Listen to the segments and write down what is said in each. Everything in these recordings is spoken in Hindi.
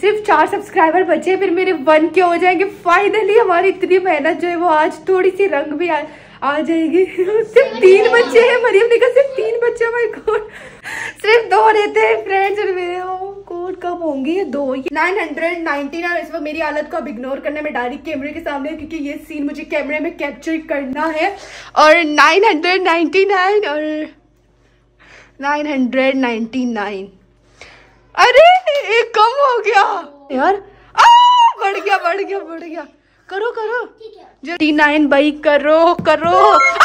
सिर्फ 4 सब्सक्राइबर बचे, फिर मेरे 1 के हो जाएंगे फाइनली। हमारी इतनी मेहनत जो है वो आज थोड़ी सी रंग भी आ जाएगी। सिर्फ 3 बच्चे हैं, मरियम ने कहा सिर्फ 3 बच्चे। माय गॉड, सिर्फ 2 रहते हैं फ्रेंड्स और मेरे कोड कब होंगे ये 2। 999। इस वक्त मेरी हालत को अब इग्नोर करना, मैं डायरेक्ट कैमरे के सामने, क्योंकि ये सीन मुझे कैमरे में कैप्चर करना है। और 999 और 999। अरे एक कम हो गया यार। बढ़ गया। करो 39 बाई करो।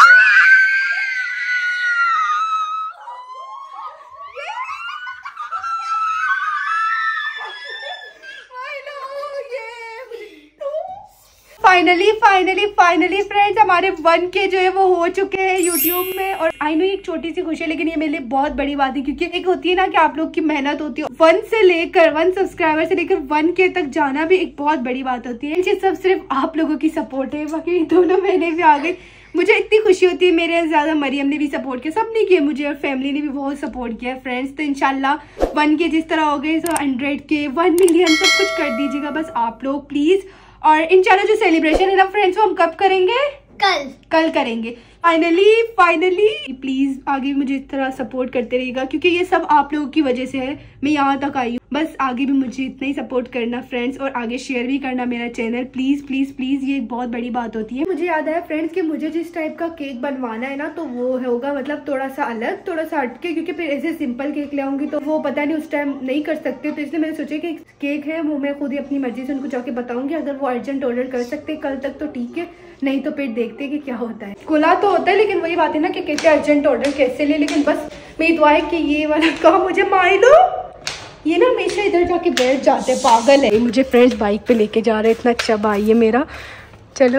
फाइनली फ्रेंड्स, हमारे 1 के जो है वो हो चुके हैं यूट्यूब में। और आई नो एक छोटी सी खुशी है, लेकिन ये मेरे लिए बहुत बड़ी बात है, क्योंकि एक होती है ना कि आप लोग की मेहनत होती है। 1 सब्सक्राइबर से लेकर 1 के तक जाना भी एक बहुत बड़ी बात होती है। ये सब सिर्फ आप लोगों की सपोर्ट है, बाकी दोनों महीने भी आ गए। मुझे इतनी खुशी होती है, मेरे ज्यादा मरियम ने भी सपोर्ट किया, सबने किया मुझे, और फैमिली ने भी बहुत सपोर्ट किया फ्रेंड्स। तो इंशाल्लाह 1 के जिस तरह हो गए, 100 के 1 मिलियन सब कुछ कर दीजिएगा बस आप लोग प्लीज। और इंशाल्लाह जो सेलिब्रेशन है ना फ्रेंड्स, वो हम कब करेंगे? कल करेंगे फाइनली। प्लीज आगे भी मुझे इस तरह सपोर्ट करते रहिएगा, क्योंकि ये सब आप लोगों की वजह से है मैं यहाँ तक आई हूँ। बस आगे भी मुझे इतना ही सपोर्ट करना फ्रेंड्स, और आगे शेयर भी करना मेरा चैनल प्लीज। ये एक बहुत बड़ी बात होती है। मुझे याद है फ्रेंड्स कि मुझे जिस टाइप का केक बनवाना है ना, तो वो होगा मतलब थोड़ा सा अलग, थोड़ा सा हटके, क्योंकि फिर ऐसे सिंपल केक ले आऊंगी तो वो पता नहीं उस टाइम नहीं कर सकते। तो इसलिए मैंने सोचा कि केक है वो मैं खुद ही अपनी मर्जी से उनको जाके बताऊंगी। अगर वो अर्जेंट ऑर्डर कर सकते कल तक तो ठीक है, नहीं तो फिर देखते कि क्या होता है। खुला तो होता है, लेकिन वही बात है ना कि कैसे अर्जेंट ऑर्डर कैसे ले। लेकिन बस मेरी दुआ है कि ये वाला काम मुझे मार दो। ये ना हमेशा इधर जाके बैठ जाते हैं, पागल है। मुझे फ्रेंड्स बाइक पे लेके जा रहे हैं, इतना अच्छा भाई है मेरा। चलो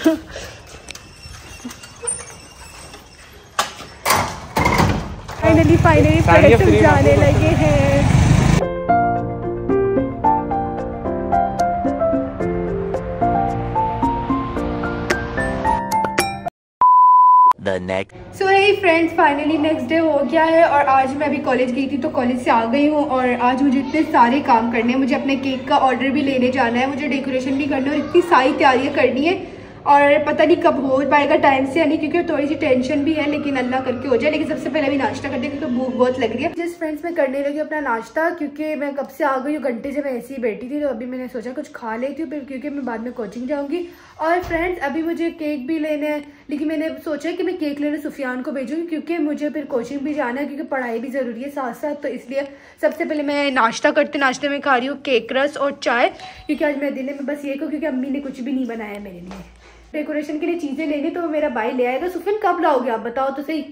फाइनली फ्रेंड्स जाने लगे हैं। So hey friends, finally next day हो गया है, और आज मैं अभी कॉलेज गई थी तो कॉलेज से आ गई हूँ। और आज मुझे इतने सारे काम करने हैं, मुझे अपने केक का ऑर्डर भी लेने जाना है, मुझे डेकोरेशन भी करना है, और इतनी सारी तैयारियां करनी है। और पता नहीं कब हो पाएगा टाइम से, यानी क्योंकि थोड़ी सी टेंशन भी है, लेकिन अल्लाह करके हो जाए। लेकिन सबसे पहले अभी नाश्ता करते हैं, क्योंकि भूख बहुत लग रही है। जिस फ्रेंड्स मैं करने लगी अपना नाश्ता, क्योंकि मैं कब से आ गई हूँ, घंटे से मैं ऐसे ही बैठी थी, तो अभी मैंने सोचा कुछ खा लेती हूँ फिर, क्योंकि मैं बाद में कोचिंग जाऊँगी। और फ्रेंड्स अभी मुझे केक भी लेना है, लेकिन मैंने सोचा कि मैं केक लेने सुफियान को भेजूँगी, क्योंकि मुझे फिर कोचिंग भी जाना है, क्योंकि पढ़ाई भी ज़रूरी है साथ साथ। तो इसलिए सबसे पहले मैं नाश्ते में खा रही हूँ केक रस और चाय, क्योंकि आज मेरे दिन में बस ये को, क्योंकि अम्मी ने कुछ भी नहीं बनाया मेरे लिए। डेकोरेशन के लिए चीजें लेनी तो मेरा भाई ले आएगा। सुफियान कब लाओगे आप बताओ तो सही?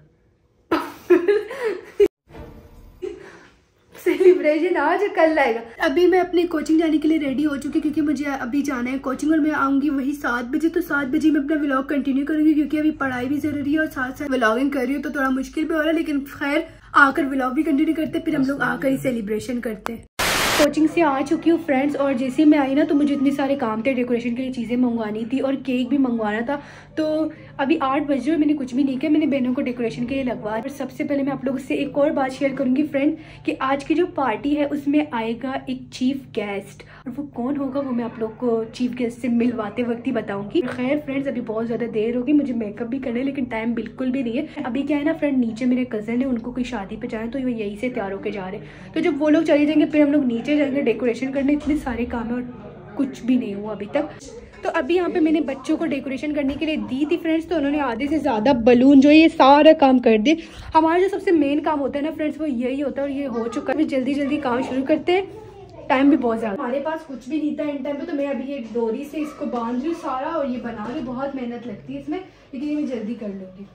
सेलिब्रेशन आज कल लाएगा। अभी मैं अपनी कोचिंग जाने के लिए रेडी हो चुकी, क्योंकि मुझे अभी जाना है कोचिंग, और मैं आऊंगी वही 7 बजे। तो 7 बजे मैं अपना व्लॉग कंटिन्यू करूंगी, क्योंकि अभी पढ़ाई भी जरूरी है और साथ साथ व्लॉगिंग कर रही हूँ, तो थोड़ा मुश्किल भी हो रहा है। लेकिन खैर आकर व्लॉग भी कंटिन्यू करते, फिर हम लोग आकर ही सेलिब्रेशन करते हैं। कोचिंग से आ चुकी हूँ फ्रेंड्स, और जैसे मैं आई ना तो मुझे इतने सारे काम थे, डेकोरेशन के लिए चीज़ें मंगवानी थी और केक भी मंगवाना था। तो अभी 8 बज रहे, मैंने कुछ भी नहीं किया, मैंने बहनों को डेकोरेशन के लिए लगवा। और सबसे पहले मैं आप लोगों से एक और बात शेयर करूंगी फ्रेंड, कि आज की जो पार्टी है उसमें आएगा एक चीफ गेस्ट, और वो कौन होगा वो मैं आप लोग को चीफ गेस्ट से मिलवाते वक्त ही बताऊंगी। खैर फ्रेंड्स अभी बहुत ज़्यादा देर होगी, मुझे मेकअप भी करना है, लेकिन टाइम बिल्कुल भी नहीं है। अभी क्या है ना फ्रेंड, नीचे मेरे कज़न है, उनको कोई शादी पे जाए, तो वो यहीं से तैयार होकर जा रहे हैं। तो जब वो लोग चले जाएंगे फिर हम लोग नीचे जाएंगे डेकोरेशन करने। इतने सारे काम है और कुछ भी नहीं हुआ अभी तक। तो अभी यहाँ पे मैंने बच्चों को डेकोरेशन करने के लिए दी थी फ्रेंड्स, तो उन्होंने आधे से ज़्यादा बलून जो ये सारा काम कर दिए। हमारा जो सबसे मेन काम होता है ना फ्रेंड्स, वो यही होता है, और ये हो चुका है। जल्दी जल्दी काम शुरू करते हैं, टाइम भी बहुत ज़्यादा। हमारे पास कुछ भी नहीं था इन टाइम पे, तो मैं अभी ये डोरी से इसको बांध रही हूँ सारा, और ये बना रही। बहुत मेहनत लगती है इसमें, लेकिन ये मैं जल्दी कर लूँगी।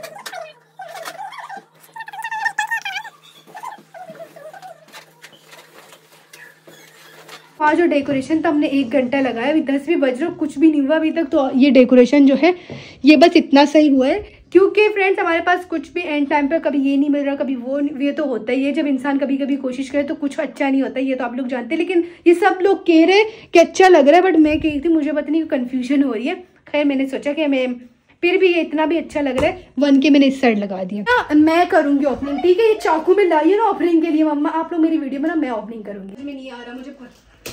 आज जो डेकोरेशन था हमने 1 घंटा लगाया, अभी 10 भी बज रहे, कुछ भी नहीं हुआ अभी तक। तो ये डेकोरेशन जो है ये बस इतना सही हुआ है, क्योंकि फ्रेंड्स हमारे पास कुछ भी एंड टाइम पे कभी ये नहीं मिल रहा, कभी वो, ये तो होता ही है। जब इंसान कभी कभी कोशिश करे तो कुछ अच्छा नहीं होता, ये तो आप लोग जानते हैं। लेकिन ये सब लोग कह रहे कि अच्छा लग रहा है, बट मैं कही थी मुझे पता नहीं कन्फ्यूजन हो रही है। खैर मैंने सोचा कि मैं फिर भी ये इतना भी अच्छा लग रहा है। 1 के मैंने इस साइड लगा दिया। मैं करूंगी ओपनिंग, ठीक है। ये चाकू में लाई है ना ओपनिंग के लिए मम्मा, आप लोग मेरी वीडियो में ना मैं ओपनिंग करूंगी। मैं नहीं आ रहा मुझे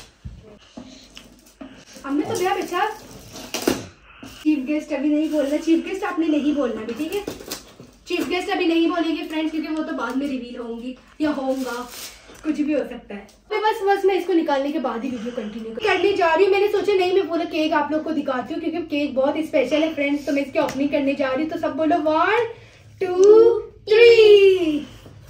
हमने तो भैया बेचा। चीफ गेस्ट अभी नहीं बोलना, चीफ गेस्ट आपने नहीं बोलना भी, ठीक है। चीफ गेस्ट अभी नहीं बोलेंगे फ्रेंड्स, क्योंकि वो तो बाद में रिवील होंगी या होगा, कुछ भी हो सकता है। तो बस मैं इसको निकालने के बाद ही वीडियो कंटिन्यू करने जा रही हूँ। मैंने सोचा नहीं मैं पूरा केक आप लोग को दिखाती हूँ, क्योंकि केक बहुत स्पेशल है फ्रेंड्स। तो मैं इसकी ओपनिंग करने जा रही हूँ। तो सब बोलो 1 2 3।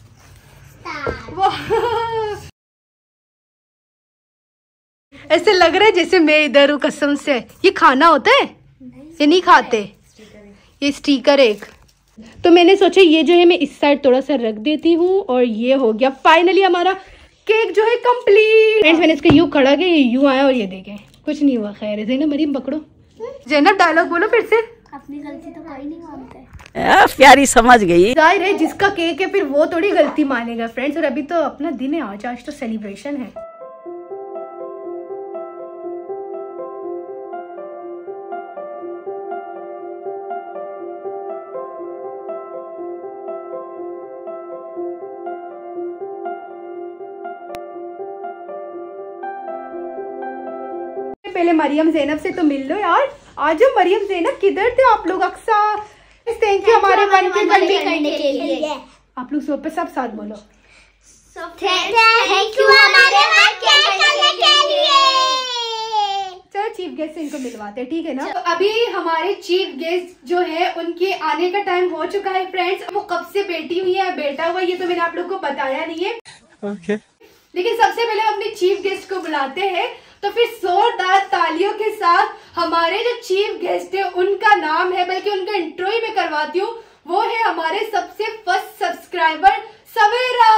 ऐसे लग रहा है जैसे मैं इधर हूँ, कसम से। ये खाना होता है? ये नहीं खाते, ये स्टिकर एक। तो मैंने सोचा ये जो है मैं इस साइड थोड़ा सा रख देती हूँ, और ये हो गया फाइनली हमारा केक जो है कंप्लीट। फ्रेंड्स मैंने इसका यूं खड़ा किया, ये यूं आया और ये देखें कुछ नहीं हुआ। खैर जैनब मरीम पकड़ो। जैनब डायलॉग बोलो फिर से। अपनी गलती तो कोई नहीं मानता। प्यारी समझ गई। जाहिर है जिसका केक है फिर वो थोड़ी गलती मानेगा फ्रेंड्स। और अभी तो अपना दिन है, आज तो सेलिब्रेशन है। पहले मरियम ज़ैनब से तो मिल लो यार। आज मरियम ज़ैनब किधर थे आप लोग? अक्सा थैंक यू हमारे 1 के करने के लिए। आप लोग सब साथ बोलो थैंक यू हमारे 1 के करने के लिए। चलो चीफ गेस्ट से इनको मिलवाते हैं, ठीक है ना। तो अभी हमारे चीफ गेस्ट जो है उनके आने का टाइम हो चुका है फ्रेंड्स। वो कब से बैठी हुई है बैठा हुआ ये तो मैंने आप लोग को बताया नहीं है। लेकिन सबसे पहले हम अपने चीफ गेस्ट को बुलाते हैं। तो फिर जोरदार तालियों के साथ हमारे जो चीफ गेस्ट है उनका नाम है, बल्कि उनका इंट्रो ही मैं करवाती हूँ। वो है हमारे सबसे first subscriber Savera.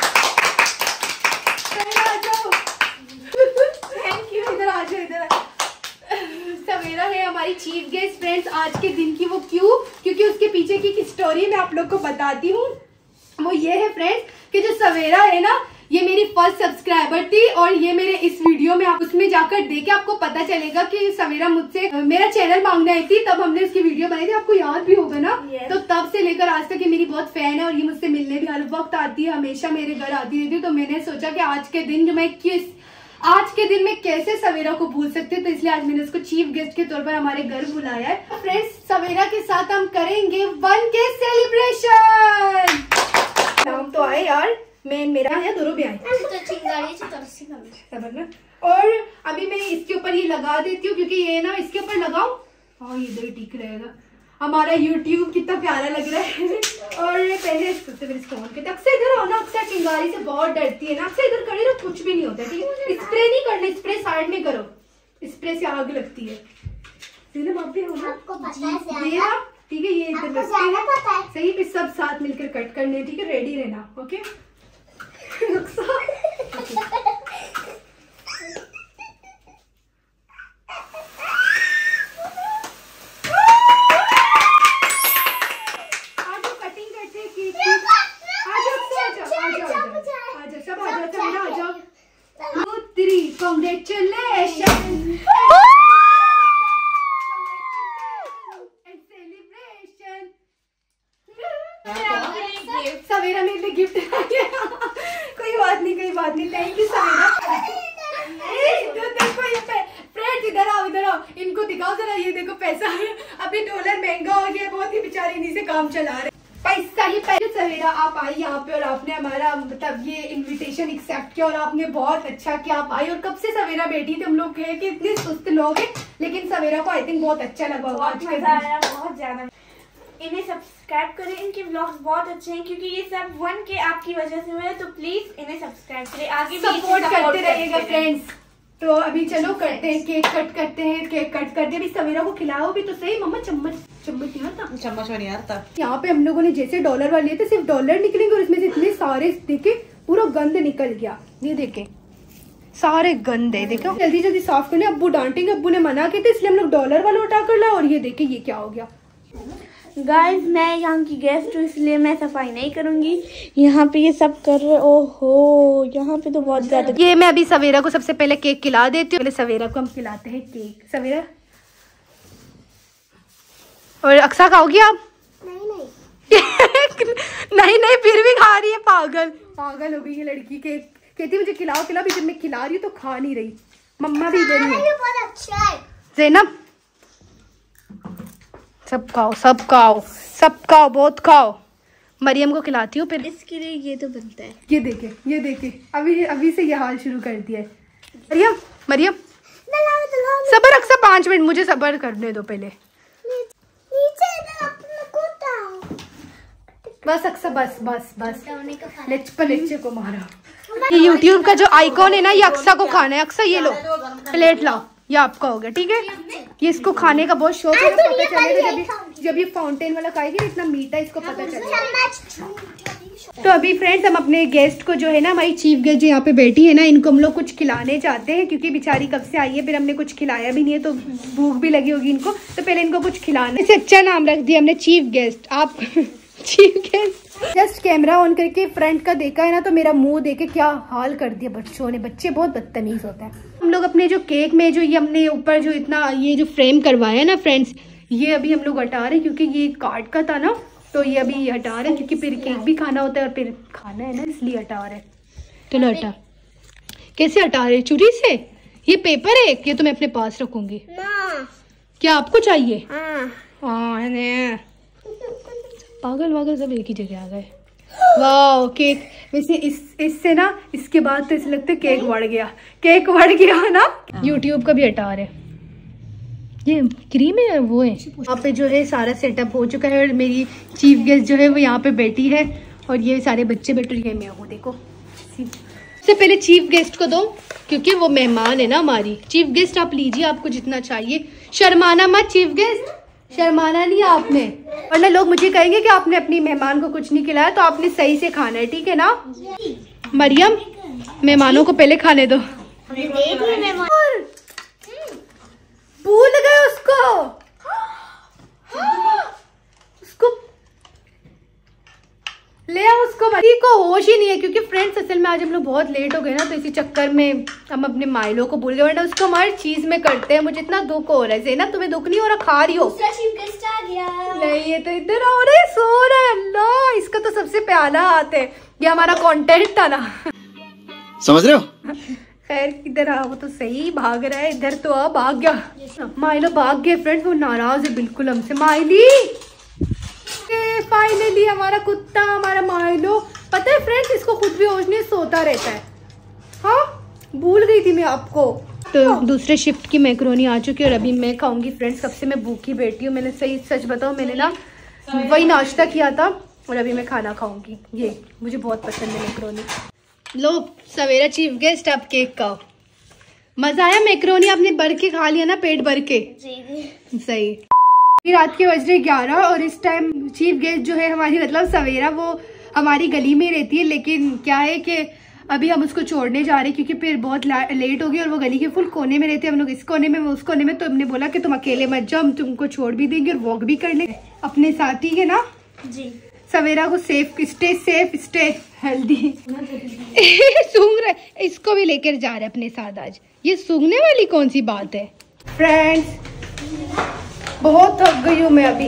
Thank you. इधर आ जाओ, इधर। सवेरा है हमारी चीफ गेस्ट फ्रेंड्स आज के दिन की। वो क्यों? क्योंकि उसके पीछे की स्टोरी मैं आप लोग को बताती हूँ। वो ये है फ्रेंड्स कि जो सवेरा है ना, ये मेरी फर्स्ट सब्सक्राइबर थी। और ये मेरे इस वीडियो में आप उसमें जाकर देखे आपको पता चलेगा कि सवेरा मुझसे मेरा चैनल मांगने आई थी। तब हमने उसकी वीडियो बनाई थी, आपको याद भी होगा ना। तो तब से लेकर आज तक ये मेरी बहुत फैन है और ये मुझसे मिलने भी हर वक्त आती है, हमेशा मेरे घर आती रहती है। तो मैंने सोचा कि आज के दिन मैं कैसे सवेरा को भूल सकती हूँ। तो इसलिए आज मैंने उसको चीफ गेस्ट के तौर पर हमारे घर बुलाया है। फ्रेंड्स सवेरा के साथ हम करेंगे 1 के सेलिब्रेशन। नाम तो आए यार, मेरा या दोनों भी आए। और अभी मैं इसके ऊपर ये लगा देती हूँ, क्योंकि ये ना इसके ऊपर लगाऊं, हाँ ये इधर ठीक रहेगा। हमारा YouTube कितना प्यारा लग रहा है। और पहले सबसे पहले इसको ऑन करते। अक्सर इधर हो ना, अक्सर चिंगारी से बहुत डरती है ना। अक्सर इधर करे ना कुछ भी नहीं होता, ठीक है। स्प्रे नहीं करना, स्प्रे साइड में करो, स्प्रे से आग लगती है। ठीक है, ये इधर सही पे सब साथ मिलकर कट करने, ठीक है। रेडी रहना, ओके। सवेरा मेरे लिए गिफ्ट कोई बात नहीं। Thank you Savera. फ्रेंड्स इधर आओ, इनको दिखाओ जरा। ये देखो पैसा है, अभी डॉलर महंगा हो गया, बहुत ही बेचारे इन्हीं से काम चला रहे। पैसा ही पैसा। सवेरा आप आई यहाँ पे और आपने हमारा मतलब ये इनविटेशन एक्सेप्ट किया और आपने बहुत अच्छा किया। आप आई और कब से सवेरा बैठी थी। हम लोग कहे कि इतने सुस्त लोग हैं, लेकिन सवेरा को आई थिंक बहुत अच्छा लगा होगा। आज बहुत ज्यादा। इन्हें सब्सक्राइब करें, इनके व्लॉग्स बहुत अच्छे हैं, क्योंकि ये सब 1 के आपकी वजह से हुए। तो प्लीज इन्हें सब्सक्राइब करें, आगे भी सपोर्ट करते रहिएगा फ्रेंड्स। तो अभी चलो करते हैं, केक कट करते हैं। केक कट करते अभी सवेरा को खिलाओ भी तो सही। मम्मा चम्मच नहीं आता, चम्मच नहीं आता। यहाँ पे हम लोगों ने जैसे डॉलर वाले थे, सिर्फ डॉलर निकलेंगे और इसमें से इतने सारे देखे पूरा गंद निकल गया। ये देखे सारे गंद है, देखो जल्दी साफ करने। अब्बू डांटेंगे, अब्बू ने मना किया था, इसलिए हम लोग डॉलर वाला उठा कर ला। और ये देखे ये क्या हो गया। गाइस मैं यहाँ की गेस्ट हूँ, इसलिए मैं सफाई नहीं करूंगी। यहाँ पे ये सब कर रहे। ओहो यहाँ पे तो बहुत ज्यादा। ये मैं अभी सवेरा को सबसे पहले केक खिला देती हूँ। पहले सवेरा को हम खिलाते हैं केक। सवेरा और अक्सा खाओगी आप? नहीं नहीं फिर भी खा रही है, पागल पागल हो गई ये लड़की के। कहती मुझे खिलाओ खिलाओ, भी जब मैं खिला रही हूँ तो खा नहीं रही। मम्मा भी इधर ही है। ज़ैनब सब खाओ सब खाओ सब खाओ, बहुत खाओ। मरियम को खिलाती हूँ फिर। इसके लिए ये तो बनता है। ये देखे अभी अभी से ये हाल शुरू कर दिया है। मरियम मरियम सबर अक्सा 5 मिनट मुझे सबर करने दो पहले। बस अक्सा बस बस बस लेच्चे को मारा। ये यूट्यूब का जो आइकॉन है ना, ये अक्सा को खाना है। अक्सा ये लो प्लेट लाओ, ये आपका हो गया ठीक है। ये इसको खाने का बहुत शौक है, पता चलेगा जब ये फाउंटेन वाला खाएगी इतना मीठा इसको पता चलेगा। तो अभी फ्रेंड्स हम अपने गेस्ट को जो है ना, हमारी चीफ गेस्ट जो यहाँ पे बैठी है ना, इनको हम लोग कुछ खिलाने चाहते हैं क्योंकि बेचारी कब से आई है, फिर हमने कुछ खिलाया भी नहीं है तो भूख भी लगी होगी इनको, तो पहले इनको कुछ खिलाना। इससे अच्छा नाम रख दिया हमने चीफ गेस्ट। आप chief guest. Just camera on करके फ्रंट का देखा है ना तो मेरा मुंह देखे क्या हाल कर दिया बच्चों ने। बच्चे बहुत बदतमीज होते हैं। हम लोग अपने जो केक में जो ये हमने ऊपर जो इतना ये जो फ्रेम करवाया है ना फ्रेंड्स, ये अभी हम लोग हटा रहे हैं क्योंकि ये कार्ड का था ना, तो ये अभी हटा रहे हैं क्योंकि फिर केक भी खाना होता है और फिर खाना है ना, इसलिए हटा रहे हैं। चलो हटा। कैसे हटा रहे? चुरी से? ये पेपर है, ये तो मैं अपने पास रखूंगी। क्या आपको चाहिए? हाँ पागल वागल सब एक ही जगह आ गए। वाह केक। वैसे इससे ना इसके बाद तो ऐसे लगता है केक बढ़ गया ना। यूट्यूब का भी हटा रहे। ये क्रीम है वो है। यहाँ पे जो है सारा सेटअप हो चुका है और मेरी चीफ गेस्ट जो है वो यहाँ पे बैठी है और ये सारे बच्चे बैठे हैं। मैं हूँ देखो। सबसे पहले चीफ गेस्ट को दो क्योंकि वो मेहमान है ना हमारी। चीफ गेस्ट आप लीजिए, आपको जितना चाहिए। शर्माना मत चीफ गेस्ट, शर्माना नहीं आपने, वरना लोग मुझे कहेंगे कि आपने अपनी मेहमान को कुछ नहीं खिलाया। तो आपने सही से खाना है ठीक है ना। मरियम मेहमानों को पहले खाने दो। भूल गए उसको ले आओ उसको। मरी को होश ही नहीं है क्योंकि फ्रेंड्स असल में आज हम लोग बहुत लेट हो गए ना, तो इसी चक्कर में हम अपने माइलो को भूल गए, वरना उसको हमारी चीज में करते हैं। मुझे इतना दुख हो रहा है। ज़ैनब तुम्हें दुख नहीं हो रहा? खा रही हो? नहीं ये तो इधर आ रहे सो रहा है। अल्लाह इसका तो सबसे प्यारा हाथ है। ये हमारा कंटेंट था ना, समझ रहे हो। खैर इधर आओ तो सही। भाग रहा है इधर तो। अब भाग गया माइलो, भाग गए फ्रेंड्स। वो नाराज है बिल्कुल हमसे। माइली फाइनली हमारा कुत्ता, हमारा माइलो। पता है फ्रेंड्स इसको खुद भी होश नहीं, सोता रहता है। हाँ भूल गई थी मैं आपको। तो दूसरे शिफ्ट की मैक्रोनी आ चुकी है और अभी मैं खाऊंगी फ्रेंड्स। कब से मैं भूखी बैठी हूँ। मैंने सही सच बताऊँ, मैंने ना वही नाश्ता किया था और अभी मैं खाना खाऊंगी। ये मुझे बहुत पसंद है मैक्रोनी। लो सवेरा चीफ गेस्ट आप केक खाओ। मजा आया? मैक्रोनी आपने भर के खा लिया ना, पेट भर के? जी सही। रात के बज रहे 11 और इस टाइम चीफ गेस्ट जो है हमारी मतलब सवेरा, वो हमारी गली में रहती है, लेकिन क्या है कि अभी हम उसको छोड़ने जा रहे हैं क्योंकि फिर बहुत लेट हो गई और वो गली के फुल कोने में रहते हैं। हम लोग इस कोने में वो उस कोने में, तो हमने बोला कि तुम अकेले मत जाओ, हम तुमको छोड़ भी देंगे और वॉक भी कर लेंगे अपने साथ ही है ना जी। सवेरा को सेफ स्टे हेल्दी। सूंघ रहे, इसको भी लेकर जा रहे अपने साथ आज। ये सूंघने वाली कौन सी बात है? फ्रेंड्स बहुत थक गई हूँ मैं अभी।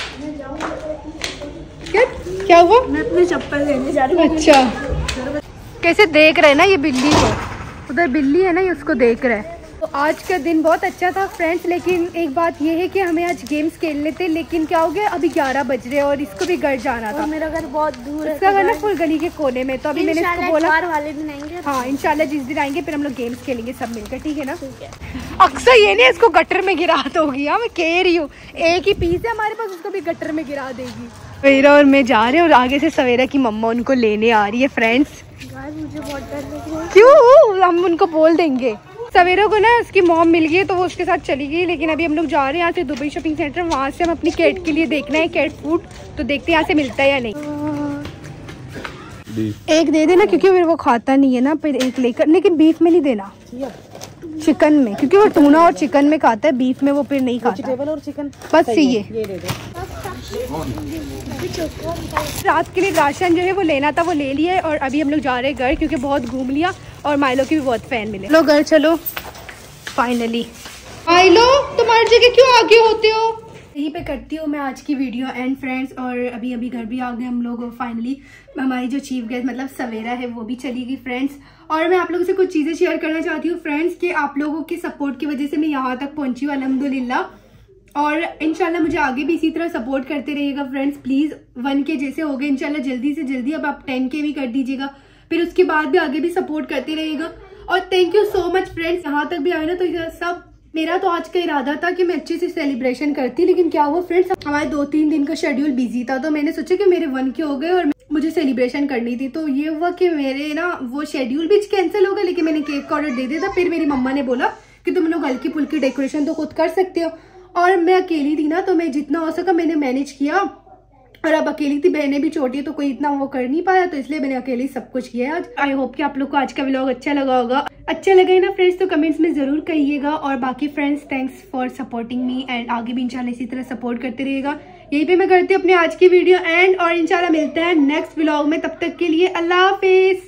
क्या हुआ? मैं अपनी चप्पल लेने जा रही हूँ। अच्छा कैसे देख रहे हैं ना ये बिल्ली को, उधर बिल्ली है ना ये उसको देख रहा है। तो आज का दिन बहुत अच्छा था फ्रेंड्स, लेकिन एक बात ये है कि हमें आज गेम्स खेलने थे, लेकिन क्या हो गया अभी 11 बज रहे हैं और इसको भी घर जाना था। मेरा घर बहुत दूर है, इसका घर ना फुल गली के कोने में। तो अभी मैंने इसको बोला वाले दिन आएंगे। हाँ इंशाल्लाह जिस दिन आएंगे फिर हम लोग गेम्स खेलेंगे सब मिलकर, ठीक है ना। अक्सर ये नहीं इसको गटर में गिरा दोगी। हाँ मैं कह रही हूँ, एक ही पीस है हमारे पास, उसको भी गटर में गिरा देगी। सवेरा और मैं जा रहे हैं और आगे से सवेरा की मम्मा उनको लेने आ रही है फ्रेंड्स। मुझे बहुत डर लग रहा है। क्यों? हम उनको बोल देंगे। सवेरा को ना उसकी मॉम मिल गई तो वो उसके साथ चली गई, लेकिन अभी हम लोग जा रहे हैं यहाँ से दुबई शॉपिंग सेंटर। वहाँ से हम अपनी कैट के लिए देखना है कैट फूड, तो देखते हैं यहाँ से मिलता है या नहीं। एक दे देना क्योंकि फिर वो खाता नहीं है ना, फिर एक लेकर। लेकिन बीफ में नहीं देना, चिकन में, क्योंकि वो टूना और चिकन में खाता है, बीफ में वो फिर नहीं खाता। वेजिटेबल और चिकन बस ये दे दो। रात के लिए राशन जो है वो लेना था, वो ले लिया और अभी हम लोग जा रहे हैं घर क्योंकि बहुत घूम लिया और माइलो की भी बहुत फैन मिले। लो घर चलो फाइनली। माइलो तुम हर जगह क्यों आगे होते हो? यहीं पे करती हूँ मैं आज की वीडियो एंड फ्रेंड्स। और अभी अभी घर भी आ गए हम लोग, फाइनली हमारी जो चीफ गेस्ट मतलब सवेरा है वो भी चली गई फ्रेंड्स। और मैं आप लोगों से कुछ चीज़ें शेयर करना चाहती हूँ फ्रेंड्स कि आप लोगों के सपोर्ट की वजह से मैं यहाँ तक पहुँची हूँ अल्हम्दुलिल्लाह। और इंशाल्लाह मुझे आगे भी इसी तरह सपोर्ट करते रहिएगा फ्रेंड्स। प्लीज़ 1K जैसे हो गए इंशाल्लाह जल्दी से जल्दी, अब आप 10K भी कर दीजिएगा, फिर उसके बाद भी आगे भी सपोर्ट करते रहिएगा। और thank you so much friends, यहाँ तक भी आए ना तो सब मेरा तो आज का इरादा था कि मैं अच्छे से सेलिब्रेशन करती, लेकिन क्या हुआ फ्रेंड्स हमारे 2-3 दिन का शेड्यूल बिजी था, तो मैंने सोचा कि मेरे 1K हो गए और मुझे सेलिब्रेशन करनी थी। तो ये हुआ कि मेरे ना वो शेड्यूल भी कैंसिल हो गया, लेकिन मैंने केक का ऑर्डर दे दिया था। फिर मेरी मम्मा ने बोला कि तुम लोग हल्की फुल्की डेकोरेशन तो खुद कर सकते हो, और मैं अकेली थी ना तो मैं जितना हो सका मैंने मैनेज किया। और अब अकेली थी, बहनें भी छोटी है तो कोई इतना वो कर नहीं पाया, तो इसलिए मैंने अकेले सब कुछ किया आज। आई होप कि आप लोग को आज का व्लॉग अच्छा लगा होगा। अच्छा लगे ना फ्रेंड्स तो कमेंट्स में जरूर कहिएगा। और बाकी friends thanks for supporting me and आगे भी इंशाल्लाह इसी तरह सपोर्ट करते रहिएगा। यहीं पे मैं करती हूँ अपने आज की वीडियो एंड, और इंशाल्लाह मिलते हैं नेक्स्ट व्लॉग में। तब तक के लिए अल्लाह हाफिज।